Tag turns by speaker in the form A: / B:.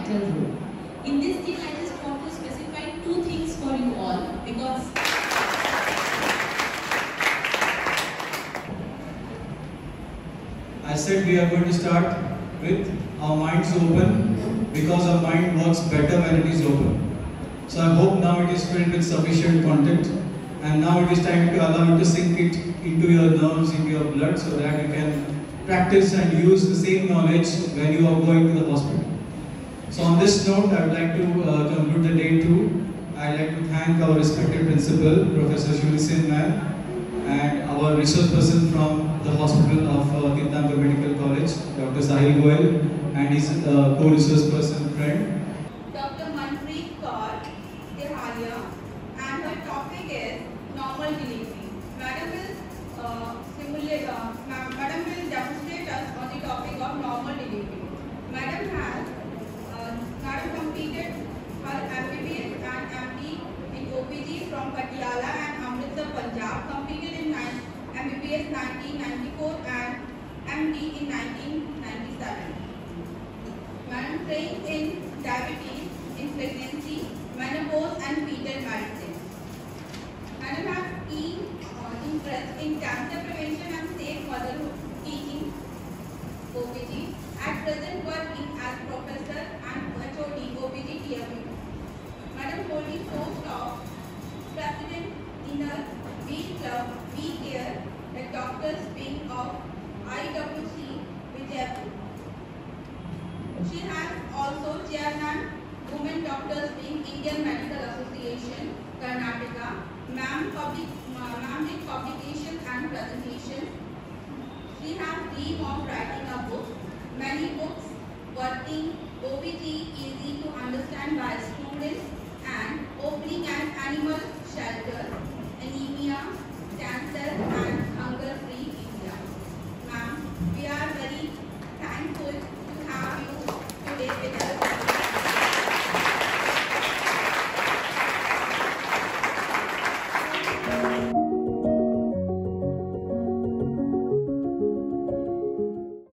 A: vital role. In this thing, I just want to specify two things for you all, because
B: I said we are going to start with our minds open, because our mind works better when it is open. So I hope now it is filled with sufficient content, and now it is time to allow you to sink it into your nerves, into your blood, so that you can practice and use the same knowledge when you are going to the hospital. So on this note, I would like to conclude the day too. I would like to thank our respected principal, Professor Shuli Singh ma'am, and our resource person from the hospital of Teerthanker Medical College, Dr. Sahil Goel, and his co-resource person friend,
C: Dr. Manpreet Kaur Dehalia, and her topic is normal delivery. Madam will demonstrate us on the topic of normal delivery. Madam completed her MBBS and MD in OPG from Patiala and Amritsar, Punjab, completed in MBBS 1994 and MD in 1997. Madam trained in diabetes, in pregnancy, menopause and fetal medicine. Madam has keen interest in cancer prevention and safe motherhood, teaching OPG. At present working as professor and HOD OPG TMU. Madam holding post of President Inner B Club B Care, the Doctors Wing of IWC Vijayapur. She has also chairman Women Doctors Wing Indian Medical Association, Karnataka. Ma'am did publications and presentations. She has dream of writing a book. Many books, working OBG easy to understand by